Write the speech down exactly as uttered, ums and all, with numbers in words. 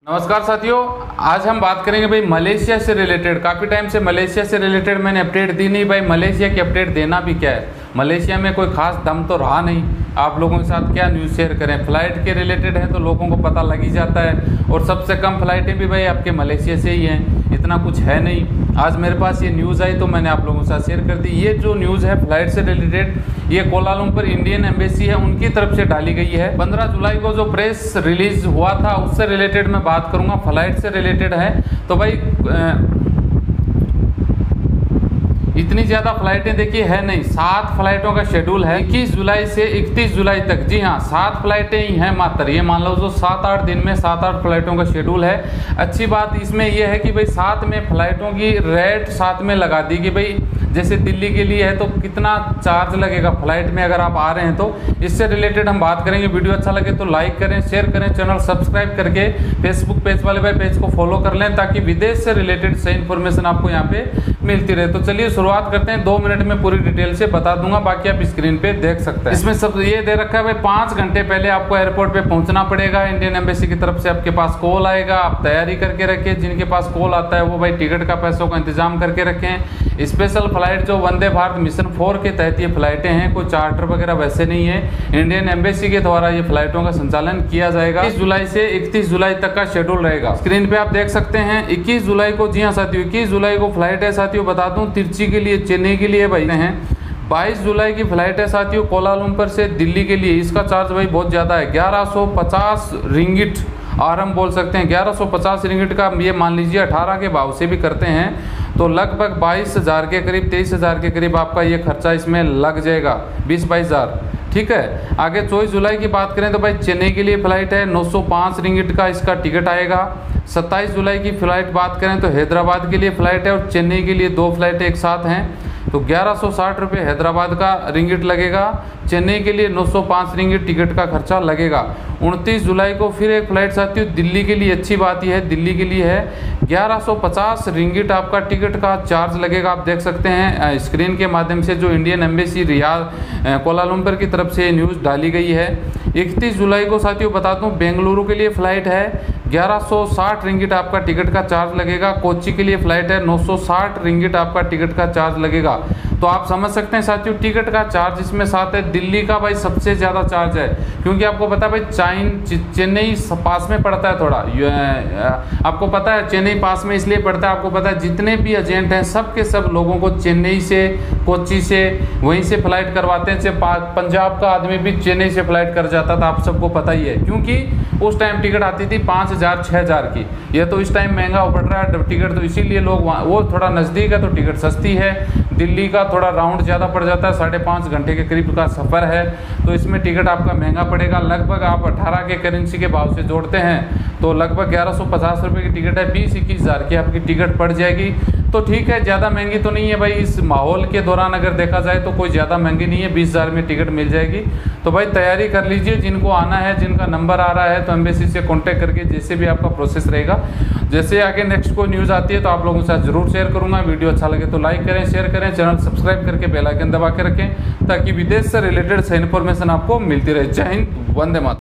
नमस्कार साथियों, आज हम बात करेंगे भाई मलेशिया से रिलेटेड। काफ़ी टाइम से मलेशिया से रिलेटेड मैंने अपडेट दी नहीं भाई, मलेशिया की अपडेट देना भी क्या है। मलेशिया में कोई खास दम तो रहा नहीं, आप लोगों के साथ क्या न्यूज़ शेयर करें। फ्लाइट के रिलेटेड है तो लोगों को पता लग ही जाता है, और सबसे कम फ्लाइटें भी भाई आपके मलेशिया से ही हैं, इतना कुछ है नहीं। आज मेरे पास ये न्यूज़ आई तो मैंने आप लोगों के साथ शेयर कर दी। ये जो न्यूज़ है फ्लाइट से रिलेटेड, ये कोलालमपुर इंडियन एम्बेसी है उनकी तरफ से डाली गई है। पंद्रह जुलाई को जो प्रेस रिलीज हुआ था उससे रिलेटेड मैं बात करूंगा, फ्लाइट से रिलेटेड है। तो भाई इतनी ज़्यादा फ्लाइटें देखिए है नहीं, सात फ्लाइटों का शेड्यूल है इक्कीस जुलाई से इकतीस जुलाई तक। जी हाँ, सात फ्लाइटें ही हैं मात्र। ये मान लो जो सात आठ दिन में सात आठ फ्लाइटों का शेड्यूल है। अच्छी बात इसमें यह है कि भाई साथ में फ्लाइटों की रेट साथ में लगा दी कि भाई जैसे दिल्ली के लिए है तो कितना चार्ज लगेगा फ्लाइट में अगर आप आ रहे हैं तो। इससे रिलेटेड हम बात करेंगे। वीडियो अच्छा लगे तो लाइक करें, शेयर करें, चैनल सब्सक्राइब करके फेसबुक पेज वाले भाई पेज को फॉलो कर लें ताकि विदेश से रिलेटेड सही इन्फॉर्मेशन आपको यहाँ पे मिलती रहे। तो चलिए शुरुआत करते हैं। दो मिनट में पूरी डिटेल से बता दूंगा, बाकी आप स्क्रीन पे देख सकते हैं। इसमें सब ये दे रखा है भाई पाँच घंटे पहले आपको एयरपोर्ट पे पहुंचना पड़ेगा। इंडियन एम्बेसी की तरफ से आपके पास कॉल आएगा, आप तैयारी करके रखें। जिनके पास कॉल आता है वो भाई टिकट का पैसों का इंतजाम करके रखें। स्पेशल फ्लाइट जो वंदे भारत मिशन फोर के तहत ये फ्लाइटें हैं, कोई चार्टर वगैरह वैसे नहीं है। इंडियन एम्बेसी के द्वारा ये फ्लाइटों का संचालन किया जाएगा। इक्कीस जुलाई से इकतीस जुलाई तक का शेड्यूल रहेगा। स्क्रीन पे आप देख सकते हैं इक्कीस जुलाई को। जी हाँ साथियों, इक्कीस जुलाई को फ्लाइट है साथियों। बता दूं तिरची के लिए, चेन्नई के लिए भाई हैं। बाईस जुलाई की फ्लाइट है साथियों कोलालमपुर से दिल्ली के लिए। इसका चार्ज भाई बहुत ज़्यादा है, ग्यारह सौ पचास रिंगिट और हम बोल सकते हैं ग्यारह सौ पचास रिंगिट का ये मान लीजिए अठारह के भाव से भी करते हैं तो लगभग बाईस हज़ार के करीब, तेईस हज़ार के करीब आपका ये खर्चा इसमें लग जाएगा, बीस बाईस हज़ार। ठीक है। आगे चौबीस जुलाई की बात करें तो भाई चेन्नई के लिए फ्लाइट है, नौ सौ पाँच रिंगिट का इसका टिकट आएगा। सत्ताईस जुलाई की फ्लाइट बात करें तो हैदराबाद के लिए फ़्लाइट है और चेन्नई के लिए दो फ्लाइटें एक साथ हैं तो ग्यारह सौ साठ रुपये हैदराबाद का रिंगिट लगेगा। चेन्नई के लिए नौ सौ पाँच रिंगिट टिकट का खर्चा लगेगा। उनतीस जुलाई को फिर एक फ़्लाइट साथियों दिल्ली के लिए। अच्छी बात यह है दिल्ली के लिए है, ग्यारह सौ पचास रिंगिट आपका टिकट का चार्ज लगेगा। आप देख सकते हैं स्क्रीन के माध्यम से जो इंडियन एम्बेसी रियाद कोलालमपुर की तरफ से न्यूज़ डाली गई है। इकतीस जुलाई को साथियों बता दूं बेंगलुरु के लिए फ़्लाइट है, ग्यारह सौ साठ रिंगिट आपका टिकट का चार्ज लगेगा। कोच्चि के लिए फ़्लाइट है, नौ सौ साठ रिंगिट आपका टिकट का चार्ज लगेगा। तो आप समझ सकते हैं साथियों टिकट का चार्ज इसमें साथ है। दिल्ली का भाई सबसे ज़्यादा चार्ज है क्योंकि आपको पता है भाई चाइन चेन्नई पास में पड़ता है थोड़ा। आपको पता है चेन्नई पास में इसलिए पड़ता है, आपको पता है जितने भी एजेंट हैं सब के सब लोगों को चेन्नई से, कोच्चि से वहीं से फ़्लाइट करवाते हैं। पंजाब का आदमी भी चेन्नई से फ़्लाइट कर जाता था, आप सबको पता ही है। क्योंकि उस टाइम टिकट आती थी पाँच हज़ार छः हज़ार की। ये तो इस टाइम महंगा पड़ रहा है टिकट, तो इसीलिए लोग वहाँ, वो थोड़ा नज़दीक है तो टिकट सस्ती है। दिल्ली का थोड़ा राउंड ज़्यादा पड़ जाता है, साढ़े पाँच घंटे के करीब का सफ़र है तो इसमें टिकट आपका महंगा पड़ेगा। लगभग आप अठारह के करेंसी के भाव से जोड़ते हैं तो लगभग ग्यारह सौ पचास रुपये की टिकट है, बीस इक्कीस हज़ार की आपकी टिकट पड़ जाएगी। तो ठीक है, ज़्यादा महंगी तो नहीं है भाई। इस माहौल के दौरान अगर देखा जाए तो कोई ज़्यादा महंगी नहीं है, बीस हज़ार में टिकट मिल जाएगी। तो भाई तैयारी कर लीजिए, जिनको आना है, जिनका नंबर आ रहा है तो एम्बेसी से कॉन्टैक्ट करके जैसे भी आपका प्रोसेस रहेगा, जैसे आगे नेक्स्ट कोई न्यूज़ आती है तो आप लोगों के साथ जरूर शेयर करूँगा। वीडियो अच्छा लगे तो लाइक करें, शेयर करें, चैनल सब्सक्राइब करके बेल आइकन दबा के रखें ताकि विदेश से रिलेटेड सही इन्फॉर्मेशन आपको मिलती रहे। जय हिंद, वंदे मातरम।